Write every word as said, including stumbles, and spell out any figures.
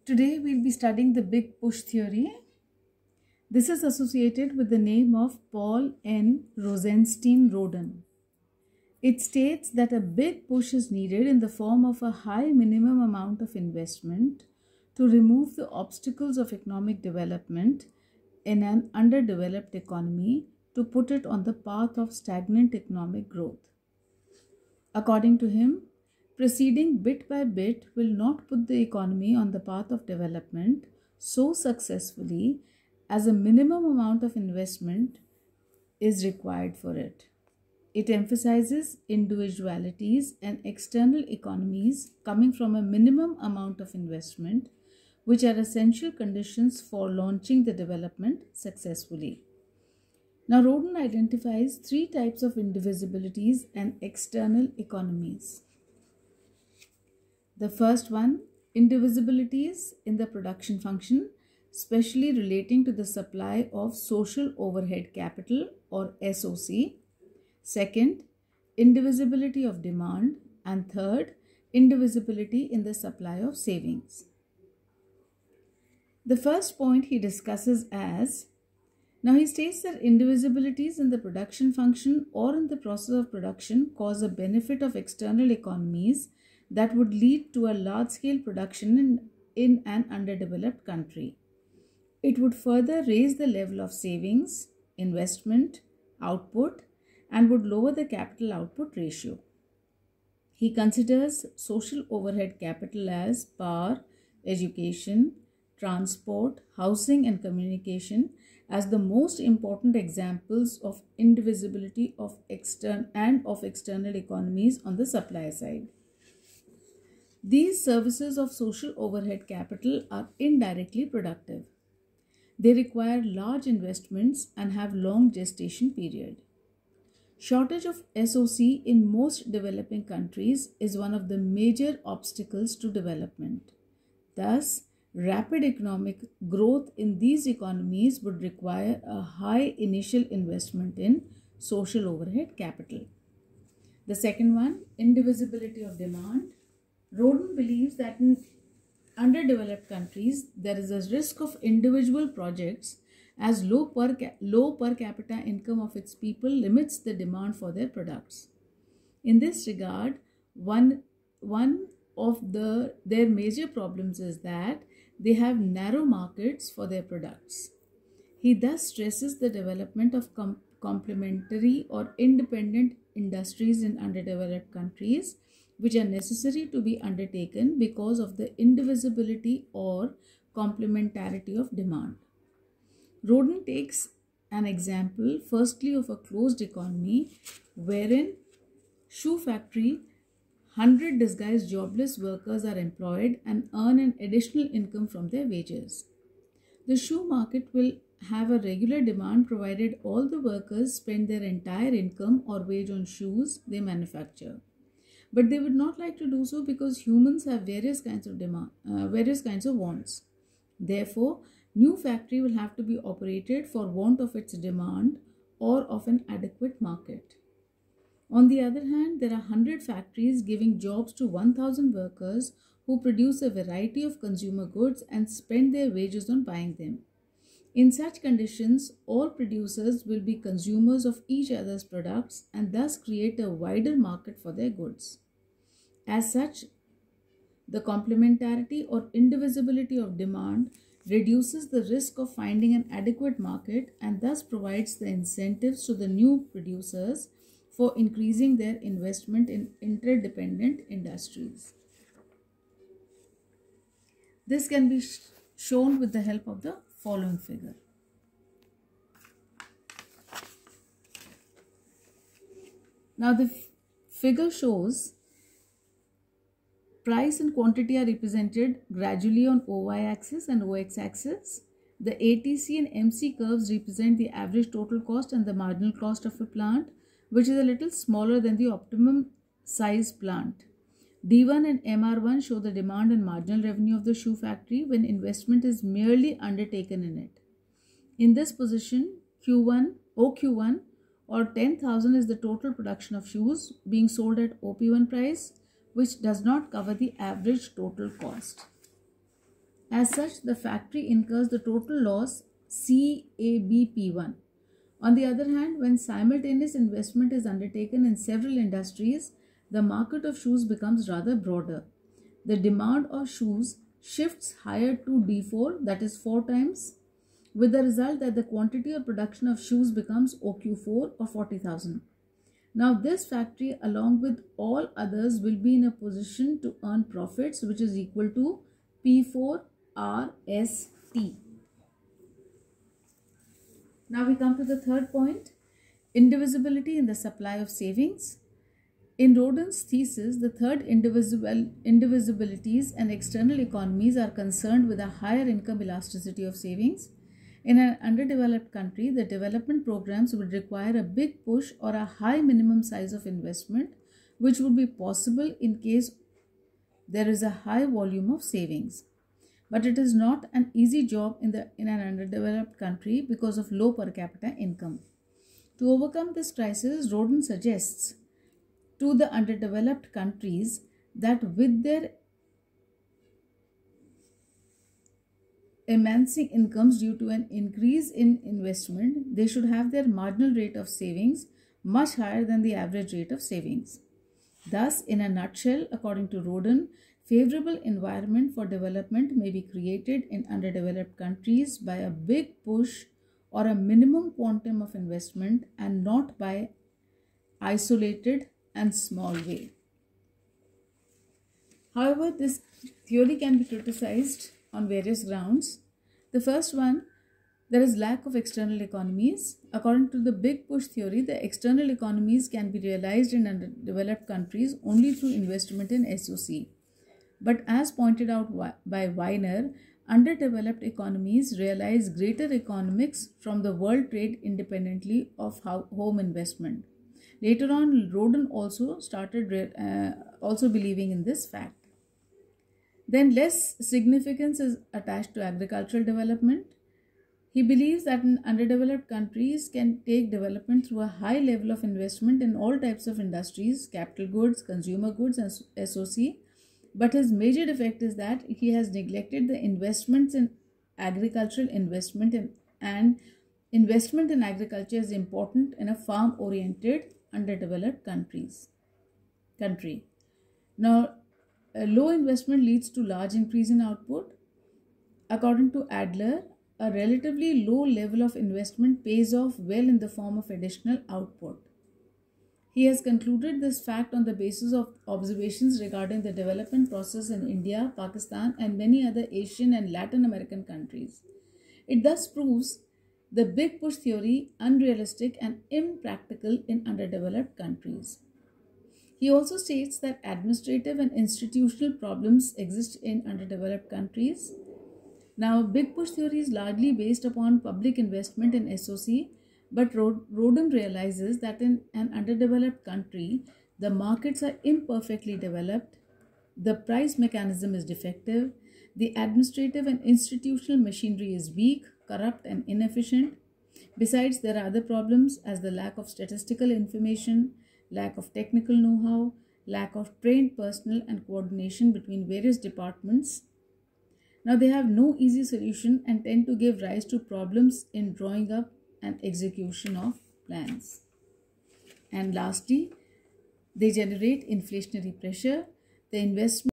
Today we'll be studying the Big Push theory. This is associated with the name of Paul N. Rosenstein-Roden. It states that a big push is needed in the form of a high minimum amount of investment to remove the obstacles of economic development in an underdeveloped economy to put it on the path of stagnant economic growth. According to him, proceeding bit by bit will not put the economy on the path of development so successfully as a minimum amount of investment is required for it. It emphasizes individualities and external economies coming from a minimum amount of investment, which are essential conditions for launching the development successfully. Now, Roden identifies three types of indivisibilities and external economies. The first one, indivisibilities in the production function, especially relating to the supply of social overhead capital or S O C. Second, indivisibility of demand. And third, indivisibility in the supply of savings. The first point he discusses as, now he states that indivisibilities in the production function or in the process of production cause a benefit of external economies that would lead to a large-scale production in, in an underdeveloped country. It would further raise the level of savings, investment, output, and would lower the capital output ratio. He considers social overhead capital as power, education, transport, housing, and communication as the most important examples of indivisibility of external and of external economies on the supply side. These services of social overhead capital are indirectly productive. They require large investments and have long gestation period. Shortage of S O C in most developing countries is one of the major obstacles to development. Thus, rapid economic growth in these economies would require a high initial investment in social overhead capital. The second one, indivisibility of demand. Roden believes that in underdeveloped countries, there is a risk of individual projects as low per, low per capita income of its people limits the demand for their products. In this regard, one, one of the, their major problems is that they have narrow markets for their products. He thus stresses the development of com complementary or independent industries in underdeveloped countries, which are necessary to be undertaken because of the indivisibility or complementarity of demand. Roden takes an example firstly of a closed economy wherein shoe factory one hundred disguised jobless workers are employed and earn an additional income from their wages. The shoe market will have a regular demand provided all the workers spend their entire income or wage on shoes they manufacture. But they would not like to do so because humans have various kinds of demand, uh, various kinds of wants. Therefore, new factory will have to be operated for want of its demand or of an adequate market. On the other hand, there are one hundred factories giving jobs to one thousand workers who produce a variety of consumer goods and spend their wages on buying them. In such conditions, all producers will be consumers of each other's products and thus create a wider market for their goods. As such, the complementarity or indivisibility of demand reduces the risk of finding an adequate market and thus provides the incentives to the new producers for increasing their investment in interdependent industries. This can be sh shown with the help of the following figure. Now the figure shows price and quantity are represented gradually on O Y axis and O X axis. The A T C and M C curves represent the average total cost and the marginal cost of a plant, which is a little smaller than the optimum size plant. D one and M R one show the demand and marginal revenue of the shoe factory when investment is merely undertaken in it. In this position, Q one, O Q one or ten thousand is the total production of shoes being sold at O P one price, which does not cover the average total cost. As such, the factory incurs the total loss C A B P one. On the other hand, when simultaneous investment is undertaken in several industries, the market of shoes becomes rather broader. The demand of shoes shifts higher to D four, that is four times, with the result that the quantity or production of shoes becomes O Q four or forty thousand. Now, this factory, along with all others, will be in a position to earn profits, which is equal to P four R S T. Now we come to the third point, indivisibility in the supply of savings. In Rodin's thesis, the third indivisible, indivisibilities and external economies are concerned with a higher income elasticity of savings. In an underdeveloped country, the development programs would require a big push or a high minimum size of investment, which would be possible in case there is a high volume of savings. But it is not an easy job in, the, in an underdeveloped country because of low per capita income. To overcome this crisis, Rodin suggests to the underdeveloped countries that with their immense incomes due to an increase in investment, they should have their marginal rate of savings much higher than the average rate of savings. Thus, in a nutshell, according to Rodin, favorable environment for development may be created in underdeveloped countries by a big push or a minimum quantum of investment and not by isolated and small way. However, this theory can be criticized on various grounds. The first one, there is lack of external economies. According to the big push theory, the external economies can be realized in underdeveloped countries only through investment in S O C. But as pointed out by Weiner, underdeveloped economies realize greater economics from the world trade independently of home investment. Later on, Rodin also started uh, also believing in this fact. Then less significance is attached to agricultural development. He believes that in underdeveloped countries can take development through a high level of investment in all types of industries, capital goods, consumer goods, and S O C. But his major defect is that he has neglected the investments in agricultural investment in, and investment in agriculture is important in a farm-oriented underdeveloped countries. Country. Now, a low investment leads to large increase in output. According to Adler, a relatively low level of investment pays off well in the form of additional output. He has concluded this fact on the basis of observations regarding the development process in India, Pakistan, and many other Asian and Latin American countries. It thus proves the big push theory unrealistic and impractical in underdeveloped countries. He also states that administrative and institutional problems exist in underdeveloped countries. Now, big push theory is largely based upon public investment in S O C, but Rodin realizes that in an underdeveloped country, the markets are imperfectly developed, the price mechanism is defective, the administrative and institutional machinery is weak, corrupt, and inefficient. Besides, there are other problems as the lack of statistical information, lack of technical know-how, lack of trained personnel, and coordination between various departments. Now, they have no easy solution and tend to give rise to problems in drawing up and execution of plans. And lastly, they generate inflationary pressure. The investment